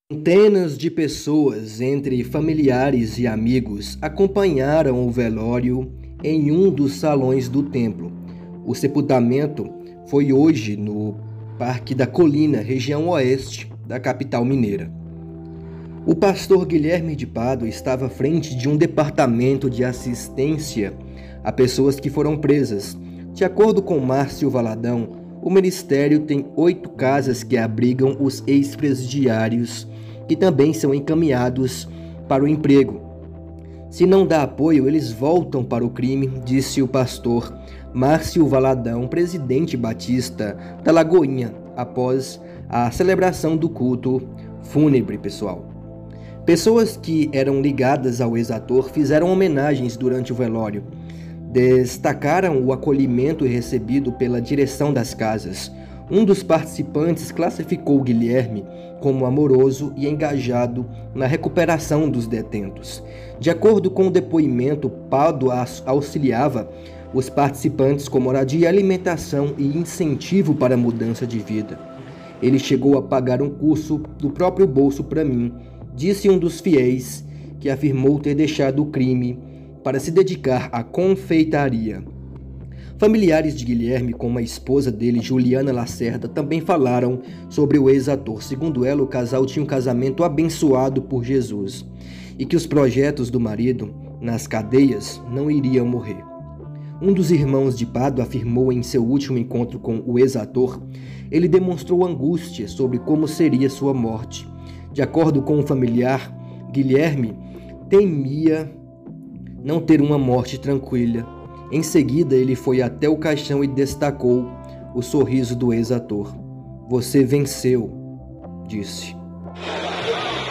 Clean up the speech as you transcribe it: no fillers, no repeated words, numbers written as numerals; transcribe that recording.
Centenas de pessoas, entre familiares e amigos, acompanharam o velório em um dos salões do templo. O sepultamento foi hoje no Parque da Colina, região oeste da capital mineira. O pastor Guilherme de Pádua estava à frente de um departamento de assistência a pessoas que foram presas. De acordo com Márcio Valadão, o ministério tem 8 casas que abrigam os ex-presidiários que também são encaminhados para o emprego. Se não dá apoio, eles voltam para o crime, disse o pastor Márcio Valadão, presidente batista da Lagoinha, após a celebração do culto fúnebre, pessoal. Pessoas que eram ligadas ao ex-ator fizeram homenagens durante o velório. Destacaram o acolhimento recebido pela direção das casas. Um dos participantes classificou Guilherme como amoroso e engajado na recuperação dos detentos. De acordo com o depoimento, Pádua auxiliava os participantes com moradia, alimentação e incentivo para a mudança de vida. Ele chegou a pagar um curso do próprio bolso para mim, disse um dos fiéis, que afirmou ter deixado o crime para se dedicar à confeitaria. Familiares de Guilherme, como a esposa dele, Juliana Lacerda, também falaram sobre o ex-ator. Segundo ela, o casal tinha um casamento abençoado por Jesus e que os projetos do marido nas cadeias não iriam morrer. Um dos irmãos de Pádua afirmou em seu último encontro com o ex-ator, ele demonstrou angústia sobre como seria sua morte. De acordo com o familiar, Guilherme temia não ter uma morte tranquila. Em seguida, ele foi até o caixão e destacou o sorriso do ex-ator. "Você venceu", disse.